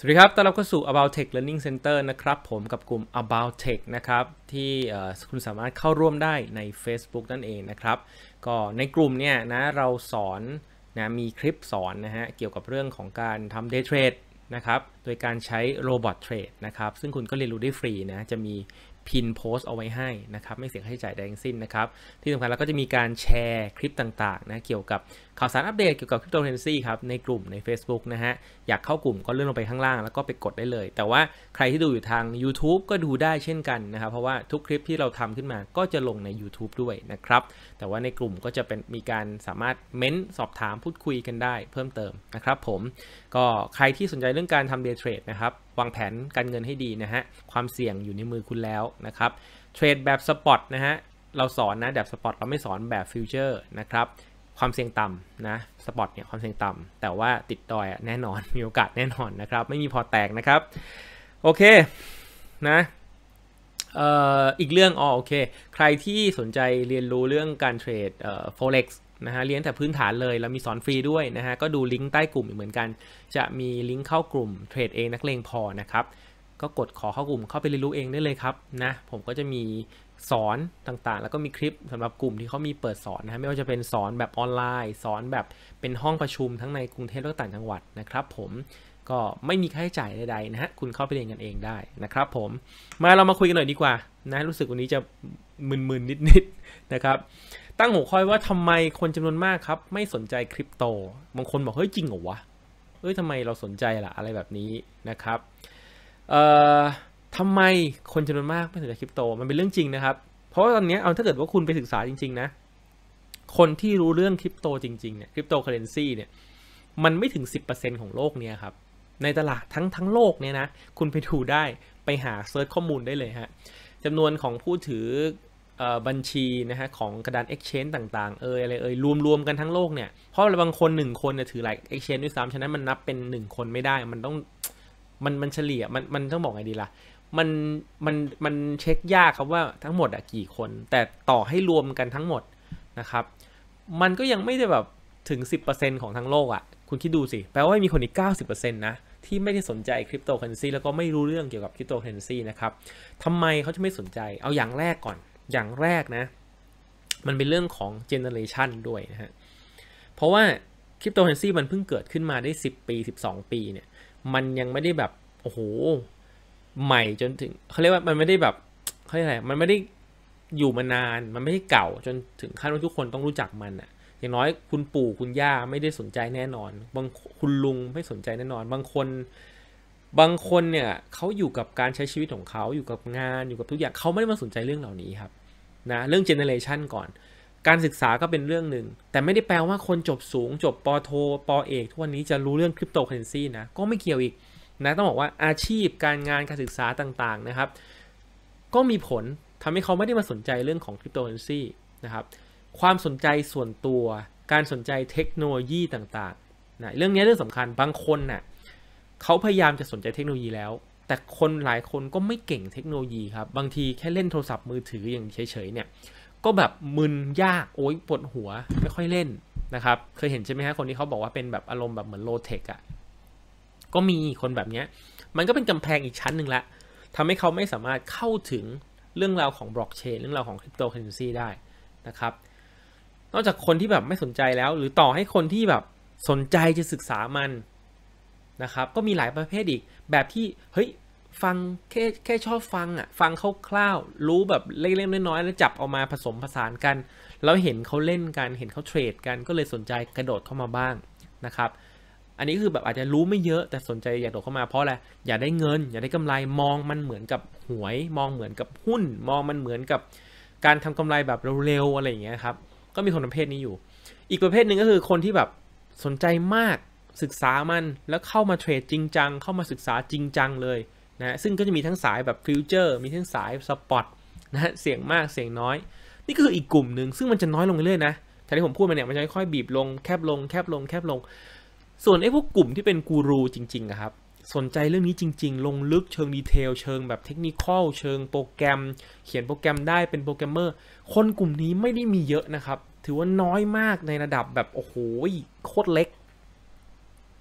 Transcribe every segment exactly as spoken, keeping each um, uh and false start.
สวัสดีครับต้อนรับเข้าสู่ About Tech Learning Center นะครับผมกับกลุ่ม About Tech นะครับที่คุณสามารถเข้าร่วมได้ใน Facebook นั่นเองนะครับก็ในกลุ่มเนี่ยนะเราสอนนะมีคลิปสอนนะฮะเกี่ยวกับเรื่องของการทำ Day Trade นะครับโดยการใช้ Robot Trade นะครับซึ่งคุณก็เรียนรู้ได้ฟรีนะจะมีพินโพสต์เอาไว้ให้นะครับไม่เสียค่าใช้จ่ายใดทั้งสิ้นนะครับที่สำคัญแล้วก็จะมีการแชร์คลิปต่างๆนะเกี่ยวกับข่าวสารอัปเดตเกี่ยวกับ Cryptocurrency ครับในกลุ่มใน Facebook นะฮะอยากเข้ากลุ่มก็เลื่อนลงไปข้างล่างแล้วก็ไปกดได้เลยแต่ว่าใครที่ดูอยู่ทาง YouTube ก็ดูได้เช่นกันนะครับเพราะว่าทุกคลิปที่เราทำขึ้นมาก็จะลงใน YouTube ด้วยนะครับแต่ว่าในกลุ่มก็จะเป็นมีการสามารถเม้นสอบถามพูดคุยกันได้เพิ่มเติมนะครับผมก็ใครที่สนใจเรื่องการทำ Day Trade นะครับวางแผนการเงินให้ดีนะฮะความเสี่ยงอยู่ในมือคุณแล้วนะครับเทรดแบบสปอตนะฮะเราสอนนะแบบสปอตเราไม่สอนแบบฟิวเจอร์นะครับความเสี่ยงต่ำนะสปอตเนี่ยความเสี่ยงต่ำแต่ว่าติดดอยแน่นอนมีโอกาสแน่นอนนะครับไม่มีพอแตกนะครับโอเคนะเอ่ออีกเรื่องอ๋อโอเคใครที่สนใจเรียนรู้เรื่องการเทรดเอ่อ Forex นะฮะเรียนแต่พื้นฐานเลยแล้วมีสอนฟรีด้วยนะฮะก็ดูลิงก์ใต้กลุ่มเหมือนกันจะมีลิงก์เข้ากลุ่มเทรดเองนักเลงพอนะครับก็กดขอเข้ากลุ่มเข้าไปเรียนรู้เองได้เลยครับนะผมก็จะมีสอนต่างๆแล้วก็มีคลิปสำหรับกลุ่มที่เขามีเปิดสอนนะไม่ว่าจะเป็นสอนแบบออนไลน์สอนแบบเป็นห้องประชุมทั้งในกรุงเทพและต่างจังหวัดนะครับผมก็ไม่มีค่าใช้จ่ายใดๆนะฮะคุณเข้าไปเรียนกันเองได้นะครับผมมาเรามาคุยกันหน่อยดีกว่านะรู้สึกวันนี้จะมึนๆนิดๆนะครับตั้งหัวข้อว่าทำไมคนจำนวนมากครับไม่สนใจคริปโตบางคนบอกเฮ้ยจริงเหรอวะเฮ้ยทำไมเราสนใจล่ะอะไรแบบนี้นะครับเอ่อทำไมคนจำนวนมากไม่สนใจคริปโตมันเป็นเรื่องจริงนะครับเพราะว่าตอนนี้เอาถ้าเกิดว่าคุณไปศึกษาจริงๆนะคนที่รู้เรื่องคริปโตจริงๆเนี่ยคริปโตเคอเรนซีเนี่ยมันไม่ถึง สิบเปอร์เซ็นต์ ของโลกเนี่ยครับในตลาดทั้งทั้งโลกเนี่ยนะคุณไปดูได้ไปหาเซิร์ชข้อมูลได้เลยฮะจำนวนของผู้ถือบัญชีนะฮะของกระดาน exchange ต่างๆเอออะไรเอ่ยรวมๆกันทั้งโลกเนี่ยเพราะบางคนหนึ่งคนเนี่ยถือหลาย exchange ด้วยซ้ำฉะนั้นมันนับเป็นหนึ่งคนไม่ได้มันต้องมันมันเฉลี่ยมันมันต้องบอกไงดีล่ะมันมันมันเช็คยากครับว่าทั้งหมดอะกี่คนแต่ต่อให้รวมกันทั้งหมดนะครับมันก็ยังไม่ได้แบบถึง สิบเปอร์เซ็นต์ ของทั้งโลกอะคุณคิดดูสิแปลว่ามีคนอีก เก้าสิบเปอร์เซ็นต์ นะที่ไม่ได้สนใจคริปโตเคอเรนซีแล้วก็ไม่รู้เรื่องเกี่ยวกับคริปโตเคอเรนซีนะครับทำไมเขาจะไม่สนใจเอาอย่างแรกก่อนอย่างแรกนะมันเป็นเรื่องของเจเนอเรชันด้วยนะฮะเพราะว่าคริปโตเคอเรนซีมันเพิ่งเกิดขึ้นมาได้สิบปีสิบสองปีเนี่ยมันยังไม่ได้แบบโอ้โหใหม่จนถึงเขาเรียกว่ามันไม่ได้แบบเขาเรียกอะไรมันไม่ได้อยู่มานานมันไม่ได้เก่าจนถึงขั้นว่าทุกคนต้องรู้จักมันอะอย่างน้อยคุณปู่คุณย่าไม่ได้สนใจแน่นอนบางคุณลุงไม่สนใจแน่นอนบางคนบางคนเนี่ยเขาอยู่กับการใช้ชีวิตของเขาอยู่กับงานอยู่กับทุกอย่างเขาไม่ได้มาสนใจเรื่องเหล่านี้ครับนะเรื่องเจเนเรชันก่อนการศึกษาก็เป็นเรื่องหนึ่งแต่ไม่ได้แปลว่าคนจบสูงจบปโทปเอกทุกวันนี้จะรู้เรื่องคริปโตเคอเรนซีนะก็ไม่เกี่ยวอีกนะต้องบอกว่าอาชีพการงานการศึกษาต่างๆนะครับก็มีผลทำให้เขาไม่ได้มาสนใจเรื่องของคริปโตเคอเรนซีนะครับความสนใจส่วนตัวการสนใจเทคโนโลยีต่างๆนะเรื่องนี้เรื่องสำคัญบางคนน่ะเขาพยายามจะสนใจเทคโนโลยีแล้วแต่คนหลายคนก็ไม่เก่งเทคโนโลยีครับบางทีแค่เล่นโทรศัพท์มือถืออย่างเฉยๆเนี่ยก็แบบมึนยากโอ๊ยปวดหัวไม่ค่อยเล่นนะครับเคยเห็นใช่ไหมฮะคนที่เขาบอกว่าเป็นแบบอารมณ์แบบเหมือนโลเทคอ่ะก็มีคนแบบนี้มันก็เป็นกำแพงอีกชั้นหนึ่งละทำให้เขาไม่สามารถเข้าถึงเรื่องราวของบล็อกเชนเรื่องราวของคริปโตเคอเรนซีได้นะครับนอกจากคนที่แบบไม่สนใจแล้วหรือต่อให้คนที่แบบสนใจจะศึกษามันนะครับก็มีหลายประเภทอีกแบบที่เฮ้ยฟังแค่แค่ชอบฟังอ่ะฟังคร่าวๆรู้แบบเล็กๆน้อยๆแล้วจับเอามาผสมผสานกันแล้วเห็นเขาเล่นกันเห็นเขาเทรดกันก็เลยสนใจกระโดดเข้ามาบ้างนะครับอันนี้คือแบบอาจจะรู้ไม่เยอะแต่สนใจอยากโดดเข้ามาเพราะอะไรอยากได้เงินอยากได้กำไรมองมันเหมือนกับหวยมองเหมือนกับหุ้นมองมันเหมือนกับการทำกำไรแบบเร็วๆอะไรอย่างเงี้ยครับก็มีคนประเภทนี้อยู่อีกประเภทหนึ่งก็คือคนที่แบบสนใจมากศึกษามันแล้วเข้ามาเทรดจริงจังเข้ามาศึกษาจริงจังเลยนะซึ่งก็จะมีทั้งสายแบบฟิวเจอร์มีทั้งสายสปอตนะฮะเสี่ยงมากเสี่ยงน้อยนี่ก็คืออีกกลุ่มหนึ่งซึ่งมันจะน้อยลงเรื่อยๆนะแต่ที่ผมพูดมาเนี่ยมันจะค่อยๆบีบลงแคบลงแคบลงแคบลงส่วนไอ้พวกกลุ่มที่เป็นกูรูจริงๆครับสนใจเรื่องนี้จริงๆลงลึกเชิงดีเทลเชิงแบบเทคนิคอลเชิงโปรแกรมเขียนโปรแกรมได้เป็นโปรแกรมเมอร์คนกลุ่มนี้ไม่ได้มีเยอะนะครับถือว่าน้อยมากในระดับแบบโอ้โหโคตรเล็ก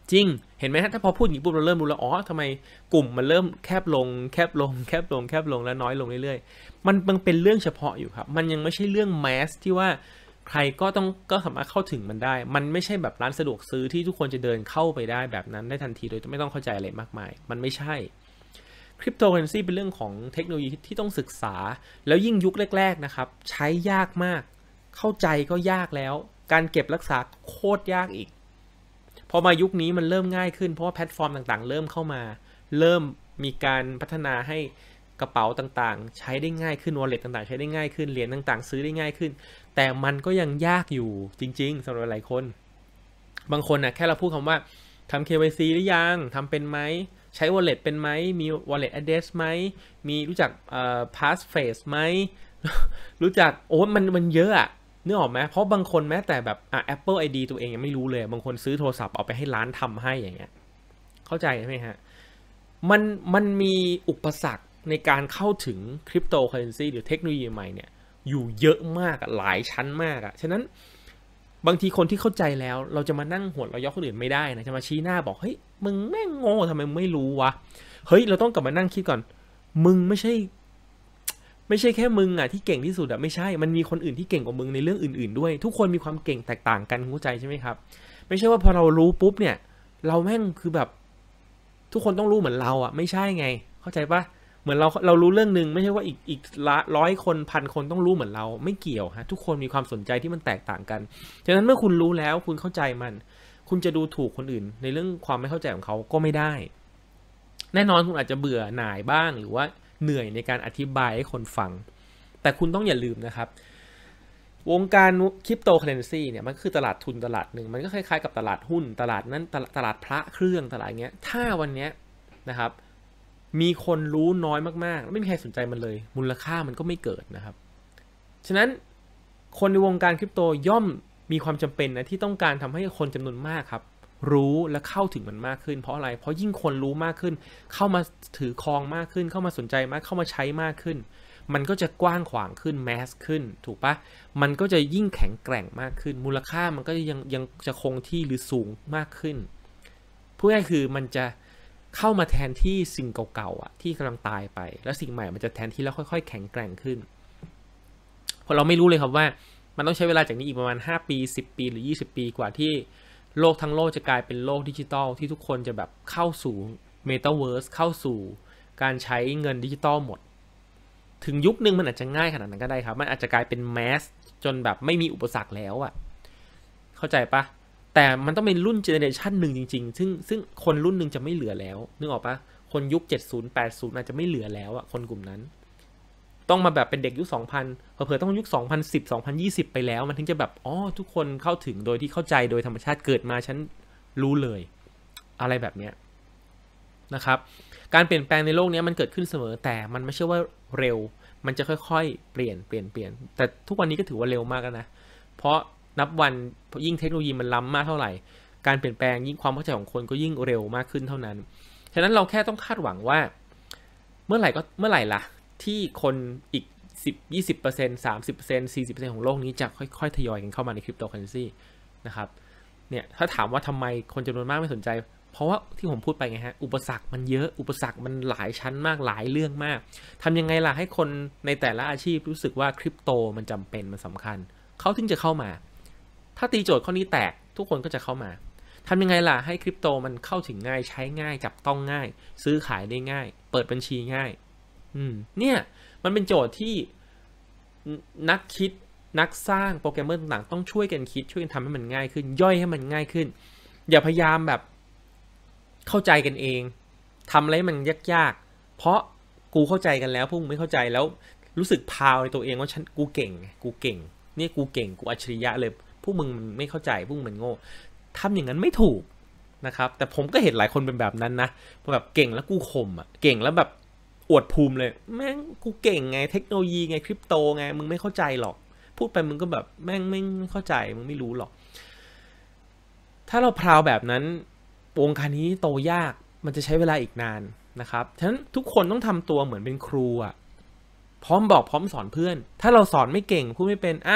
จริงเห็นไหมฮะถ้าพอพูดอย่างนี้ปุ๊บเราเริ่มรู้แล้วอ๋อทำไมกลุ่มมันเริ่มแคบลงแคบลงแคบลงแคบลงแล้วน้อยลงเรื่อยๆมันมันเป็นเรื่องเฉพาะอยู่ครับมันยังไม่ใช่เรื่องแมสที่ว่าใครก็ต้องก็สามารถเข้าถึงมันได้มันไม่ใช่แบบร้านสะดวกซื้อที่ทุกคนจะเดินเข้าไปได้แบบนั้นได้ทันทีโดยไม่ต้องเข้าใจอะไรมากมายมันไม่ใช่คริปโตเคอเรนซีเป็นเรื่องของเทคโนโลยีที่ต้องศึกษาแล้วยิ่งยุคแรกๆนะครับใช้ยากมากเข้าใจก็ยากแล้วการเก็บรักษาโคตรยากอีกพอมายุคนี้มันเริ่มง่ายขึ้นเพราะว่าแพลตฟอร์มต่างๆเริ่มเข้ามาเริ่มมีการพัฒนาให้กระเป๋าต่างๆใช้ได้ง่ายขึ้น wallet ต่างๆใช้ได้ง่ายขึ้นเหรียญต่างๆซื้อได้ง่ายขึ้นแต่มันก็ยังยากอยู่จริงๆสำหรับหลายคนบางคนนะแค่เราพูดคำว่าทำ เค วาย ซี หรือยังทำเป็นไหมใช้ wallet เป็นไหมมี wallet address ไหมมีรู้จักเอ่อ passphrase ไหม รู้จักโอ้มันมันเยอะอะนึกออกไหมเพราะบางคนแม้แต่แบบอ่ะ Apple ไอ ดี ตัวเองยังไม่รู้เลยบางคนซื้อโทรศัพท์เอาไปให้ร้านทำให้อย่างเงี้ยเข้าใจไหมฮะมันมันมีอุปสรรคในการเข้าถึงคริปโตเคอเรนซีหรือเทคโนโลยีใหม่เนี่ยอยู่เยอะมากหลายชั้นมากอะฉะนั้นบางทีคนที่เข้าใจแล้วเราจะมานั่งหัวเราะเยาะคนอื่นไม่ได้นะจะมาชี้หน้าบอกเฮ้ยมึงแม่งโง่ทำไมมึงไม่รู้วะเฮ้ยเราต้องกลับมานั่งคิดก่อนมึงไม่ใช่ไม่ใช่แค่มึงอะที่เก่งที่สุดอะไม่ใช่มันมีคนอื่นที่เก่งกว่ามึงในเรื่องอื่นๆด้วยทุกคนมีความเก่งแตกต่างกันเข้าใจใช่ไหมครับไม่ใช่ว่าพอเรารู้ปุ๊บเนี่ยเราแม่งคือแบบทุกคนต้องรู้เหมือนเราอะไม่ใช่ไงเข้าใจปะเหมือนเราเรารู้เรื่องนึงไม่ใช่ว่าอีกอีกร้อยคนพันคนต้องรู้เหมือนเราไม่เกี่ยวฮะทุกคนมีความสนใจที่มันแตกต่างกันฉะนั้นเมื่อคุณรู้แล้วคุณเข้าใจมันคุณจะดูถูกคนอื่นในเรื่องความไม่เข้าใจของเขาก็ไม่ได้แน่นอนคุณอาจจะเบื่อหน่ายบ้างหรือว่าเหนื่อยในการอธิบายให้คนฟังแต่คุณต้องอย่าลืมนะครับวงการคริปโตเคอเรนซีเนี่ยมันคือตลาดทุนตลาดหนึ่งมันก็คล้ายๆกับตลาดหุ้นตลาดนั้นตลาดพระเครื่องตลาดเงี้ยถ้าวันนี้นะครับมีคนรู้น้อยมากๆไม่มีใครสนใจมันเลยมูลค่ามันก็ไม่เกิดนะครับฉะนั้นคนในวงการคริปโตย่อมมีความจำเป็นนะที่ต้องการทำให้คนจำนวนมากครับรู้และเข้าถึงมันมากขึ้นเพราะอะไรเพราะยิ่งคนรู้มากขึ้นเข้ามาถือครองมากขึ้นเข้ามาสนใจมากเข้ามาใช้มากขึ้นมันก็จะกว้างขวางขึ้นแมสขึ้นถูกปะมันก็จะยิ่งแข็งแกร่งมากขึ้นมูลค่ามันก็ยังยังจะคงที่หรือสูงมากขึ้นพูดง่ายคือมันจะเข้ามาแทนที่สิ่งเก่าๆอ่ะที่กำลังตายไปแล้วสิ่งใหม่มันจะแทนที่แล้วค่อยๆแข็งแกร่งขึ้นเพราะเราไม่รู้เลยครับว่ามันต้องใช้เวลาจากนี้อีกประมาณห้าปีสิบปีหรือยี่สิบปีกว่าที่โลกทั้งโลกจะกลายเป็นโลกดิจิตอลที่ทุกคนจะแบบเข้าสู่เมตาเวิร์สเข้าสู่การใช้เงินดิจิตอลหมดถึงยุคนึงมันอาจจะง่ายขนาดนั้นก็ได้ครับมันอาจจะกลายเป็นแมสจนแบบไม่มีอุปสรรคแล้วอ่ะเข้าใจปะแต่มันต้องเป็นรุ่นเจเนอเรชันหนึ่งจริงๆซึ่งซึ่งคนรุ่นหนึ่งจะไม่เหลือแล้วนึกออกปะคนยุคเจ็ดสิบ แปดสิบอาจจะไม่เหลือแล้วอ่ะคนกลุ่มนั้นต้องมาแบบเป็นเด็กยุคสองพันเผลอๆต้องยุคสองพันสิบ สองพันยี่สิบไปแล้วมันถึงจะแบบอ๋อทุกคนเข้าถึงโดยที่เข้าใจโดยธรรมชาติเกิดมาฉันรู้เลยอะไรแบบเนี้ยนะครับการเปลี่ยนแปลงในโลกนี้มันเกิดขึ้นเสมอแต่มันไม่ใช่ว่าเร็วมันจะค่อยๆเปลี่ยนเปลี่ยนเปลี่ยนแต่ทุกวันนี้ก็ถือว่าเร็วมากแล้วนะเพราะนับวันยิ่งเทคโนโลยีมันล้ำมากเท่าไหร่การเปลี่ยนแปลงยิ่งความเข้าใจของคนก็ยิ่งเร็วมากขึ้นเท่านั้นฉะนั้นเราแค่ต้องคาดหวังว่าเมื่อไหร่ก็เมื่อไหร่ล่ะที่คนอีกสิบ ยี่สิบเปอร์เซ็นต์ สามสิบเปอร์เซ็นต์ สี่สิบเปอร์เซ็นต์ ของโลกนี้จะค่อยๆทยอยกันเข้ามาในคริปโตเคอเรนซีนะครับเนี่ยถ้าถามว่าทำไมคนจำนวนมากไม่สนใจเพราะว่าที่ผมพูดไปไงฮะอุปสรรคมันเยอะอุปสรรคมันหลายชั้นมากหลายเรื่องมากทำยังไงล่ะให้คนในแต่ละอาชีพรู้สึกว่าคริปโตมันจำเป็นมันสำคัญเขาถึงจะเข้ามาถ้าตีโจทย์ข้อนี้แตกทุกคนก็จะเข้ามาทำยังไงล่ะให้คริปโตมันเข้าถึงง่ายใช้ง่ายจับต้องง่ายซื้อขายได้ง่ายเปิดบัญชีง่ายอืมเนี่ยมันเป็นโจทย์ที่นักคิดนักสร้างโปรแกรมเมอร์ต่างๆต้องช่วยกันคิดช่วยกันทำให้มันง่ายขึ้นย่อยให้มันง่ายขึ้นอย่าพยายามแบบเข้าใจกันเองทำอะไรมันยากๆเพราะกูเข้าใจกันแล้วพวกมึงไม่เข้าใจแล้วรู้สึกพาวในตัวเองว่าฉันกูเก่งกูเก่งนี่กูเก่งกูอัจฉริยะเลยพวกมึงมันไม่เข้าใจพวกมึงมันโง่ทำอย่างนั้นไม่ถูกนะครับแต่ผมก็เห็นหลายคนเป็นแบบนั้นนะแบบเก่งแล้วกูข่มอ่ะเก่งแล้วแบบอวดภูมิเลยแม่งกูเก่งไงเทคโนโลยีไงคริปโตไงมึงไม่เข้าใจหรอกพูดไปมึงก็แบบแม่งไม่เข้าใจมึงไม่รู้หรอกถ้าเราพราวแบบนั้นวงการนี้โตยากมันจะใช้เวลาอีกนานนะครับฉะนั้นทุกคนต้องทำตัวเหมือนเป็นครูอ่ะพร้อมบอกพร้อมสอนเพื่อนถ้าเราสอนไม่เก่งพูดไม่เป็นอ่ะ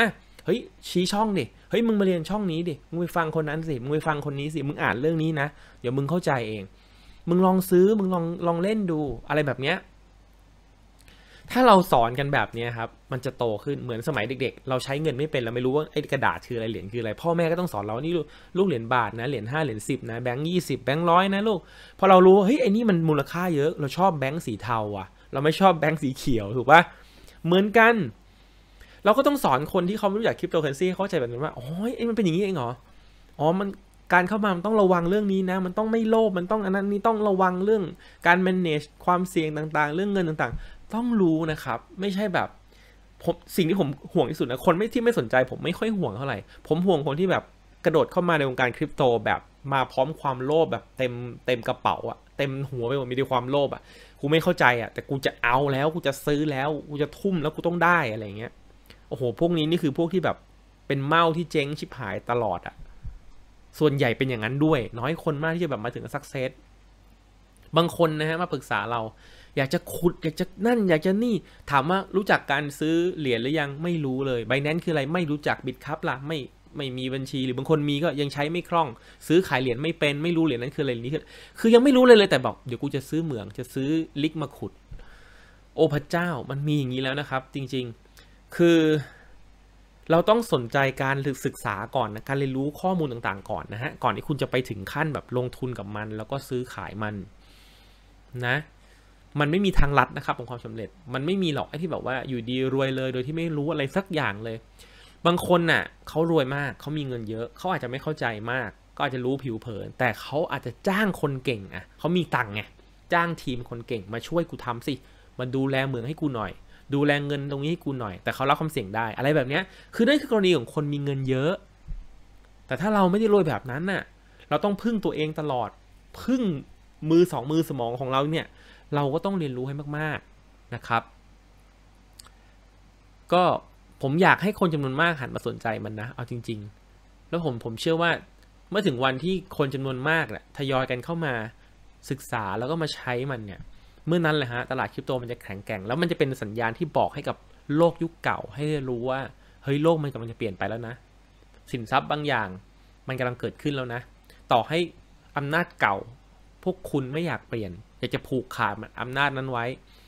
เฮ้ยชี้ช่องดิเฮ้ยมึงมาเรียนช่องนี้ดิมึงไปฟังคนนั้นสิมึงไปฟังคนนี้สิมึงอ่านเรื่องนี้นะเดี๋ยวมึงเข้าใจเองมึงลองซื้อมึงลองลองเล่นดูอะไรแบบเนี้ยถ้าเราสอนกันแบบนี้ครับมันจะโตขึ้นเหมือนสมัยเด็กๆเราใช้เงินไม่เป็นเราไม่รู้ว่าไอ้กระดาษคืออะไรเหรียญคืออะไรพ่อแม่ก็ต้องสอนเรานี่ลูกเหรียญบาทนะเหรียญห้าเหรียญสิบนะแบงค์ยี่สิบแบงค์ร้อยนะลูกพอเรารู้เฮ้ยไอ้นี่มันมูลค่าเยอะเราชอบแบงค์สีเทาอ่ะเราไม่ชอบแบงค์สีเขียวถูกปะเหมือนกันเราก็ต้องสอนคนที่เขาไม่รู้จักคริปโตเคอเรนซีเข้าใจแบบนั้นว่าอ๋อไอ้มันเป็นอย่างนี้เองเหรออ๋อมันการเข้ามามันต้องระวังเรื่องนี้นะมันต้องไม่โลภมันต้องอันนั้นนี่ต้องระวังเรื่องการ manage ความเสี่ยงต่างๆเรื่องเงินต่างๆต้องรู้นะครับไม่ใช่แบบผมสิ่งที่ผมห่วงที่สุดนะคนไม่ที่ไม่สนใจผมไม่ค่อยห่วงเท่าไหร่ผมห่วงคนที่แบบกระโดดเข้ามาในวงการคริปโตแบบมาพร้อมความโลภแบบเต็มเต็มกระเป๋าอะเต็มหัวไปหมดมีแต่ความโลภอะกูไม่เข้าใจอะแต่กูจะเอาแล้วกูจะซื้อแล้วกูจะทุ่มแล้วกูต้องได้อะไรเงี้ยโอ้โหพวกนี้นี่คือพวกที่แบบเป็นเมาที่เจ๊งชิบหายตลอดอะส่วนใหญ่เป็นอย่างนั้นด้วยน้อยคนมากที่จะแบบมาถึงสักเซสบางคนนะฮะมาปรึกษาเราอยากจะขุดอยากจะนั่นอยากจะนี่ถามว่ารู้จักการซื้อเหรียญหรือยังไม่รู้เลย Binance คืออะไรไม่รู้จัก Bitcup ล่ะไม่ไม่มีบัญชีหรือบางคนมีก็ยังใช้ไม่คล่องซื้อขายเหรียญไม่เป็นไม่รู้เหรียญนั้นคืออะไรนี่คือคือยังไม่รู้เลยเลยแต่บอกเดี๋ยวกูจะซื้อเหมืองจะซื้อลิกมาขุดโอ้พระเจ้ามันมีอย่างนี้แล้วนะครับจริงๆคือเราต้องสนใจการศึกษาก่อนนะการเรียนรู้ข้อมูลต่างๆก่อนนะฮะก่อนที่คุณจะไปถึงขั้นแบบลงทุนกับมันแล้วก็ซื้อขายมันนะมันไม่มีทางลัดนะครับของความสำเร็จมันไม่มีหรอกไอ้ที่แบบว่าอยู่ดีรวยเลยโดยที่ไม่รู้อะไรสักอย่างเลยบางคนน่ะเขารวยมากเขามีเงินเยอะเขาอาจจะไม่เข้าใจมากก็อาจจะรู้ผิวเผินแต่เขาอาจจะจ้างคนเก่งอ่ะเขามีตังค์ไงจ้างทีมคนเก่งมาช่วยกูทำสิมาดูแลเมืองให้กูหน่อยดูแลเงินตรงนี้ให้กูหน่อยแต่เขารับความเสี่ยงได้อะไรแบบนี้คือนั่นคือกรณีของคนมีเงินเยอะแต่ถ้าเราไม่ได้รวยแบบนั้นน่ะเราต้องพึ่งตัวเองตลอดพึ่งมือสองมือสมองของเราเนี่ยเราก็ต้องเรียนรู้ให้มากๆนะครับก็ผมอยากให้คนจำนวนมากหันมาสนใจมันนะเอาจริงๆแล้วผมผมเชื่อว่าเมื่อถึงวันที่คนจำนวนมากแหละทยอยกันเข้ามาศึกษาแล้วก็มาใช้มันเนี่ยเมื่อนั้นแหละฮะตลาดคริปโตมันจะแข็งแกร่งแล้วมันจะเป็นสัญญาณที่บอกให้กับโลกยุคเก่าให้รู้ว่าเฮ้ยโลกมันกำลังจะเปลี่ยนไปแล้วนะสินทรัพย์บางอย่างมันกำลังเกิดขึ้นแล้วนะต่อให้อำนาจเก่าพวกคุณไม่อยากเปลี่ยนอยากจะผูกขาดอำนาจนั้นไว้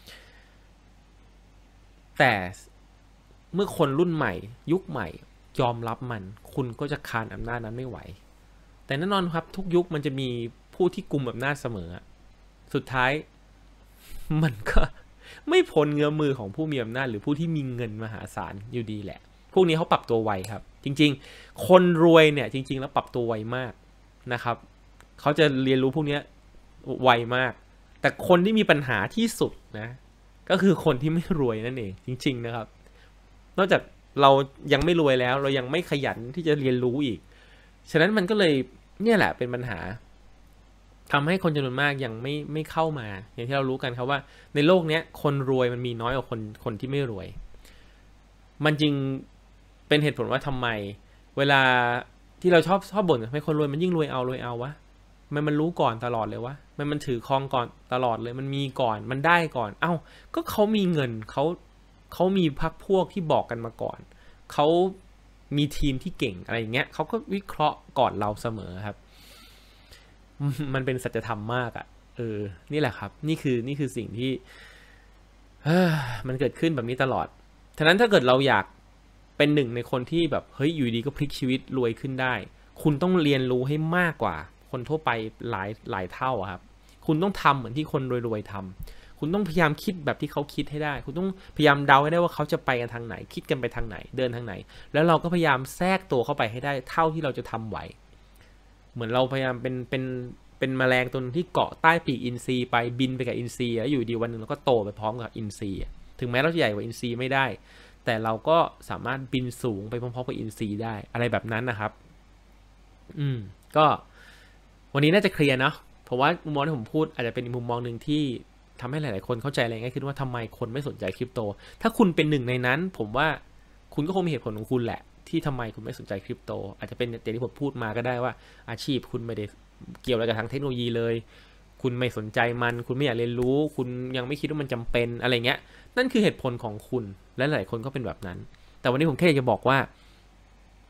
แต่เมื่อคนรุ่นใหม่ยุคใหม่ยอมรับมันคุณก็จะคานอำนาจนั้นไม่ไหวแต่แน่นอนครับทุกยุคมันจะมีผู้ที่กุมอำนาจเสมอสุดท้ายมันก็ไม่พ้นเงื้อมือของผู้มีอำนาจหรือผู้ที่มีเงินมหาศาลอยู่ดีแหละพวกนี้เขาปรับตัวไวครับจริงๆคนรวยเนี่ยจริงๆแล้วปรับตัวไวมากนะครับเขาจะเรียนรู้พวกนี้ไวมากแต่คนที่มีปัญหาที่สุดนะก็คือคนที่ไม่รวยนั่นเองจริงๆนะครับนอกจากเรายังไม่รวยแล้วเรายังไม่ขยันที่จะเรียนรู้อีกฉะนั้นมันก็เลยเนี่ยแหละเป็นปัญหาทำให้คนจำนวนมากยังไม่ไม่เข้ามาอย่างที่เรารู้กันครับว่าในโลกนี้คนรวยมันมีน้อยกว่าคนคนที่ไม่รวยมันจึงเป็นเหตุผลว่าทำไมเวลาที่เราชอบชอบบ่นทำไมคนรวยมันยิ่งรวยเอารวยเอาวะมันมันรู้ก่อนตลอดเลยวะมันมันถือครองก่อนตลอดเลยมันมีก่อนมันได้ก่อนเอ้าก็เขามีเงินเขาเขามีพรรคพวกที่บอกกันมาก่อนเขามีทีมที่เก่งอะไรอย่างเงี้ยเขาก็วิเคราะห์ก่อนเราเสมอครับมันเป็นสัจธรรมมากอ่ะเออนี่แหละครับนี่คือนี่คือสิ่งที่มันเกิดขึ้นแบบนี้ตลอดฉะนั้นถ้าเกิดเราอยากเป็นหนึ่งในคนที่แบบเฮ้ยอยู่ดีก็พลิกชีวิตรวยขึ้นได้คุณต้องเรียนรู้ให้มากกว่าคนทั่วไปหลายหลายเท่าครับคุณต้องทำเหมือนที่คนรวยๆทำคุณต้องพยายามคิดแบบที่เขาคิดให้ได้คุณต้องพยายามเดาให้ได้ว่าเขาจะไปกันทางไหนคิดกันไปทางไหนเดินทางไหนแล้วเราก็พยายามแทรกตัวเข้าไปให้ได้เท่าที่เราจะทำไหวเหมือนเราพยายามเป็นเป็นเป็นแมลงตัวนึงที่เกาะใต้ปีกอินทรีไปบินไปกับอินทรีแล้วอยู่ดีวันหนึ่งเราก็โตไปพร้อมกับอินทรีถึงแม้เราจะใหญ่กว่าอินทรีไม่ได้แต่เราก็สามารถบินสูงไปพร้อมๆกับอินทรีได้อะไรแบบนั้นนะครับอืมก็วันนี้น่าจะเคลียร์เนาะเพราะว่ามุมมองที่ผมพูดอาจจะเป็นมุมมองหนึ่งที่ทำให้หลายๆคนเข้าใจอะไรง่ายขึ้นว่าทำไมคนไม่สนใจคริปโตถ้าคุณเป็นหนึ่งในนั้นผมว่าคุณก็คงมีเหตุผลของคุณแหละที่ทำไมคุณไม่สนใจคริปโตอาจจะเป็นอย่างที่ผมพูดมาก็ได้ว่าอาชีพคุณไม่ได้เกี่ยวอะไรกับทางเทคโนโลยีเลยคุณไม่สนใจมันคุณไม่อยากเรียนรู้คุณยังไม่คิดว่ามันจำเป็นอะไรเงี้ยนั่นคือเหตุผลของคุณและหลายคนก็เป็นแบบนั้นแต่วันนี้ผมแค่อยากจะบอกว่า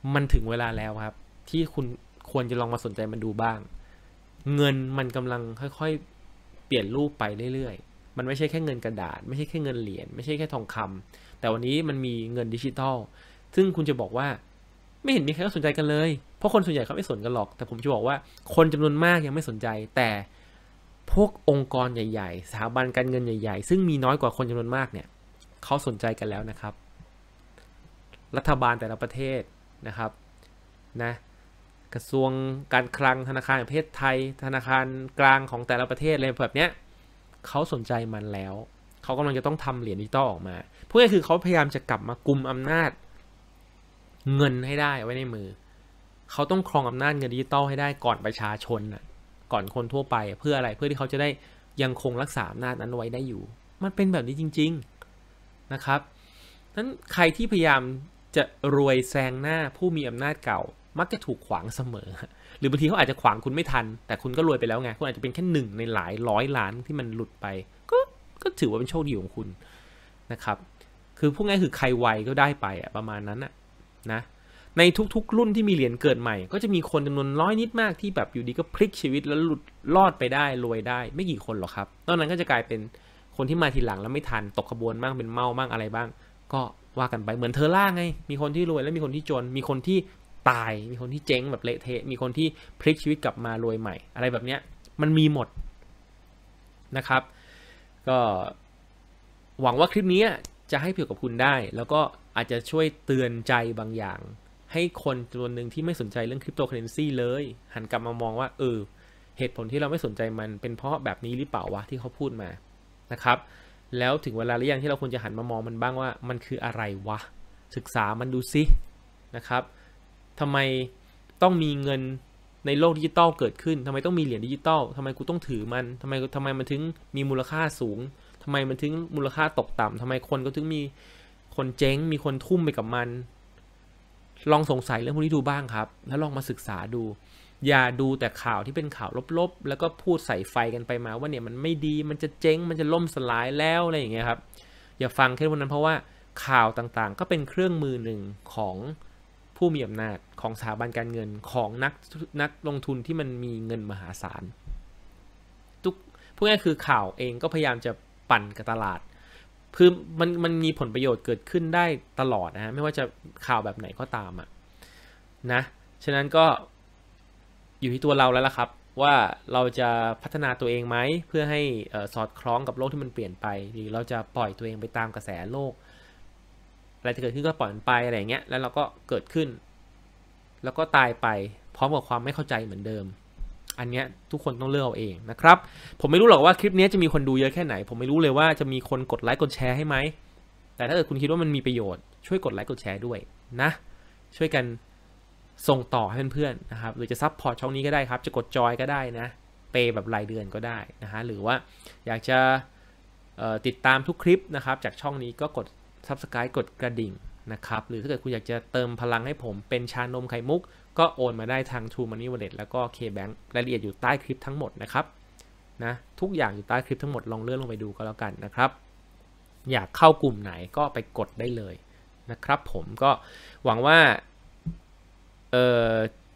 มันถึงเวลาแล้วครับที่คุณควรจะลองมาสนใจมันดูบ้างเงินมันกำลังค่อยๆเปลี่ยนรูปไปเรื่อยๆมันไม่ใช่แค่เงินกระดาษไม่ใช่แค่เงินเหรียญไม่ใช่แค่ทองคำแต่วันนี้มันมีเงินดิจิทัลซึ่งคุณจะบอกว่าไม่เห็นมีใครสนใจกันเลยเพราะคนส่วนใหญ่เขาไม่สนกันหรอกแต่ผมจะบอกว่าคนจำนวนมากยังไม่สนใจแต่พวกองค์กรใหญ่ๆสถาบันการเงินใหญ่ๆซึ่งมีน้อยกว่าคนจำนวนมากเนี่ยเขาสนใจกันแล้วนะครับรัฐบาลแต่ละประเทศนะครับนะกระทรวงการคลังธนาคารแห่งประเทศไทยธนาคารกลางของแต่ละประเทศอะไรแบบเนี้ยเขาสนใจมันแล้วเขากำลังจะต้องทำเหรียญดิจิตอลออกมาพวกนี้คือเขาพยายามจะกลับมากุมอำนาจเงินให้ได้ไว้ในมือเขาต้องครองอำนาจเงินดิจิตอลให้ได้ก่อนประชาชนนะก่อนคนทั่วไปเพื่ออะไรเพื่อที่เขาจะได้ยังคงรักษาอำนาจนั้นไว้ได้อยู่มันเป็นแบบนี้จริงๆนะครับนั้นใครที่พยายามจะรวยแซงหน้าผู้มีอำนาจเก่ามักจะถูกขวางเสมอหรือบางทีเขาอาจจะขวางคุณไม่ทันแต่คุณก็รวยไปแล้วไงคุณอาจจะเป็นแค่หนึ่งในหลายร้อยล้านที่มันหลุดไปก็ก็ถือว่าเป็นโชคดีของคุณนะครับคือพวกนี้คือใครไวก็ได้ไปอะประมาณนั้นอะนะในทุกๆรุ่นที่มีเหรียญเกิดใหม่ก็จะมีคนจำนวนน้อยนิดมากที่แบบอยู่ดีก็พลิกชีวิตแล้วหลุดรอดไปได้รวยได้ไม่กี่คนหรอกครับนอกนั้นก็จะกลายเป็นคนที่มาทีหลังแล้วไม่ทันตกขบวนบ้างเป็นเมาบ้างอะไรบ้างก็ว่ากันไปเหมือนเทอร่าไงมีคนที่รวยแล้วมีคนที่จนมีคนที่ตายมีคนที่เจ๊งแบบเละเทะมีคนที่พลิกชีวิตกลับมารวยใหม่อะไรแบบเนี้ยมันมีหมดนะครับก็หวังว่าคลิปนี้จะให้เผื่อกับคุณได้แล้วก็อาจจะช่วยเตือนใจบางอย่างให้คนจำนวนหนึ่งที่ไม่สนใจเรื่องคริปโตเคอเรนซีเลยหันกลับมามองว่าเออเหตุผลที่เราไม่สนใจมันเป็นเพราะแบบนี้หรือเปล่าวะที่เขาพูดมานะครับแล้วถึงเวลาหรือยังที่เราควรจะหันมามองมันบ้างว่ามันคืออะไรวะศึกษามันดูซินะครับทำไมต้องมีเงินในโลกดิจิตอลเกิดขึ้นทำไมต้องมีเหรียญดิจิตอลทำไมกูต้องถือมันทำไมทำไมมันถึงมีมูลค่าสูงทำไมมันถึงมูลค่าตกต่ำทำไมคนก็ถึงมีคนเจ๊งมีคนทุ่มไปกับมันลองสงสัยเรื่องพวกนี้ดูบ้างครับแล้วลองมาศึกษาดูอย่าดูแต่ข่าวที่เป็นข่าวลบๆแล้วก็พูดใส่ไฟกันไปมาว่าเนี่ยมันไม่ดีมันจะเจ๊งมันจะล่มสลายแล้วอะไรอย่างเงี้ยครับอย่าฟังแค่พวกนั้นเพราะว่าข่าวต่างๆก็เป็นเครื่องมือหนึ่งของผู้มีอำนาจของสถาบันการเงินของนักนักลงทุนที่มันมีเงินมหาศาลทุกพวกนี้คือข่าวเองก็พยายามจะปั่นกับตลาดคือมันมันมีผลประโยชน์เกิดขึ้นได้ตลอดนะฮะไม่ว่าจะข่าวแบบไหนก็ตามอ่ะนะฉะนั้นก็อยู่ที่ตัวเราแล้วล่ะครับว่าเราจะพัฒนาตัวเองไหมเพื่อให้สอดคล้องกับโลกที่มันเปลี่ยนไปหรือเราจะปล่อยตัวเองไปตามกระแสโลกอะไรที่เกิดขึ้นก็ปล่อยมันไปอะไรอย่างเงี้ยแล้วเราก็เกิดขึ้นแล้วก็ตายไปพร้อมกับความไม่เข้าใจเหมือนเดิมอันเนี้ยทุกคนต้องเลือกเอาเองนะครับผมไม่รู้หรอกว่าคลิปนี้จะมีคนดูเยอะแค่ไหนผมไม่รู้เลยว่าจะมีคนกดไลค์กดแชร์ให้ไหมแต่ถ้าเกิดคุณคิดว่ามันมีประโยชน์ช่วยกดไลค์กดแชร์ด้วยนะช่วยกันส่งต่อให้เพื่อนๆนะครับหรือจะซับพอร์ตช่องนี้ก็ได้ครับจะกดจอยก็ได้นะเปย์แบบรายเดือนก็ได้นะฮะหรือว่าอยากจะติดตามทุกคลิปนะครับจากช่องนี้ก็กด ซับสไครบ์ กดกระดิ่งนะครับหรือถ้าเกิดคุณอยากจะเติมพลังให้ผมเป็นชานมไข่มุกก็โอนมาได้ทาง True Money Wallet แล้วก็ K-Bank รายละเอียดอยู่ใต้คลิปทั้งหมดนะครับนะทุกอย่างอยู่ใต้คลิปทั้งหมดลองเลื่อนลงไปดูก็แล้วกันนะครับอยากเข้ากลุ่มไหนก็ไปกดได้เลยนะครับผมก็หวังว่าเออ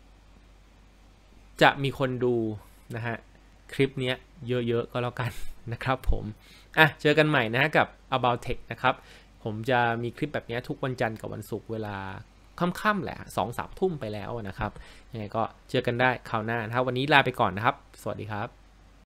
จะมีคนดูนะฮะคลิปนี้เยอะๆก็แล้วกันนะครับผมอ่ะเจอกันใหม่นะฮะกับ About Tech นะครับผมจะมีคลิปแบบนี้ทุกวันจันทร์กับวันศุกร์เวลาค่ำๆแหละสองสามทุ่มไปแล้วนะครับยังไงก็เจอกันได้คราวหน้านะครับวันนี้ลาไปก่อนนะครับสวัสดีครับ